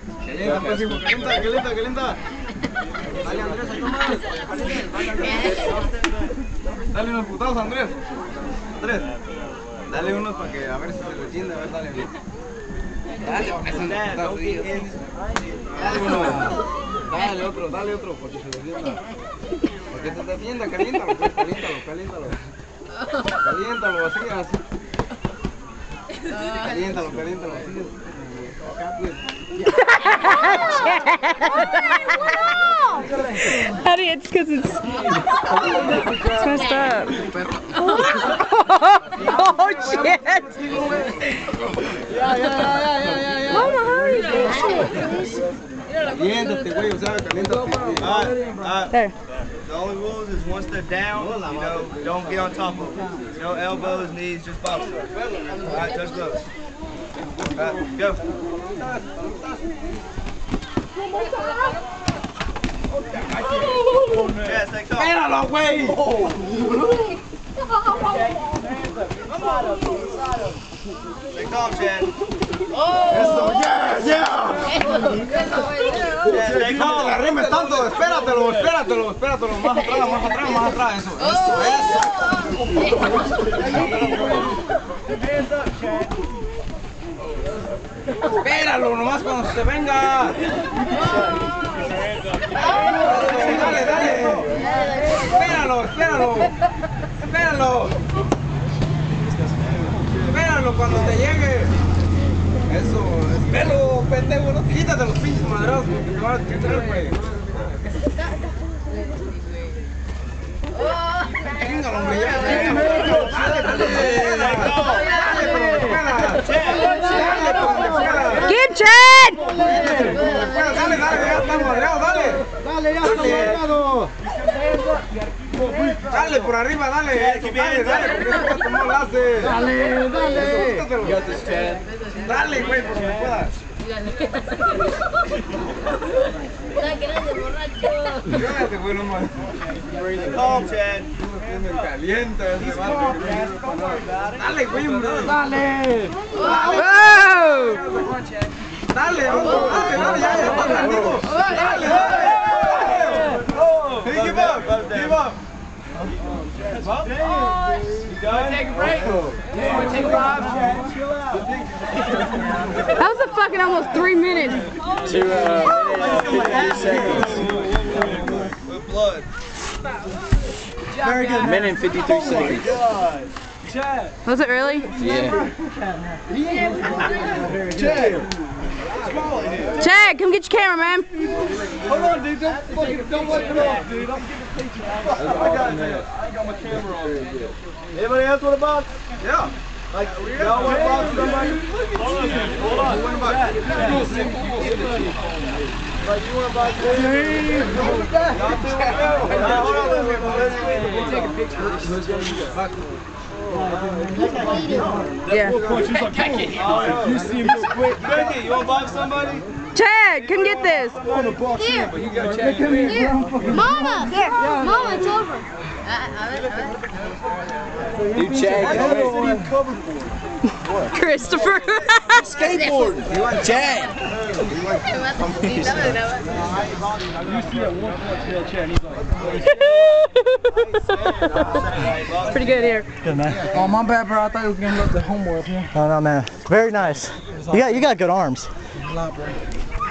Calienta, pues, hijo, calienta. Dale, Andrés, ahí nomás. Dale unos putados, Andrés. Dale unos para que a ver si se retiende, a ver, dale. Dale, pues, unos putados. Dale uno. Dale otro, porque se defienda. Porque se defienda, caliéntalo, pues, caliéntalo. Caliéntalo, así. Caliéntalo, así. Acá, pues. Honey, it's because it's messed up. Oh shit! Yeah. Mama, hurry! Caliéntate, güey, o sea, caliéntate. There. The only rules is once they're down, don't get on top of them. No elbows, knees, just box. Alright, touch gloves. Alright, go. Yeah, stay calm. ¡Espéralo, güey! Stay calm, Chad. ¡Eso, yeah! Yeah, stay No te calm. la rimes tanto, espératelo. Más atrás, eso. Espéralo, nomás cuando se venga. Dale. Espéralo cuando te llegue. Eso, espéralo, pendejo, no quítate los pinches madrazos porque te van a quitar, güey. Venga, hombre, ya. Keep Chad! Dale, ya está madreado, dale. Dale, ya está madreado. Dale por arriba, dale, porque esto no lo hace. Dale. Dale, güey, por donde puedas. Cállate, güey, no más. Calm, Chad. Calienta ese vato. Dale, güey, dale. Whoa! Dale, ya está perdido. Dale. Hey, give up. Take a break. Take a vibe, Chad. Chill out. That was a fucking almost 3 minutes. 2 minutes, 50 seconds. With blood. Very good. Minute and 53 seconds. Was it really? Yeah. Chad, come get your camera, man. Hold on, dude. Don't wipe it off, dude. I'm giving pictures. I got my camera on. Anybody else want a box? Yeah. Like, y'all want a box? Somebody? Hold on. Like, you want a box? Y'all We'll take a picture. Yeah. You see him real quick. Becky, you want to box somebody? Chad, come get this. Here. But you gotta check it. Here. Mama, it's over. Dude, Chad, Christopher. skateboard. Chad. Pretty good here. Good, man. Oh, my bad, bro. I thought you was gonna look the homework. No, man. Very nice. You got good arms. A lot, bro.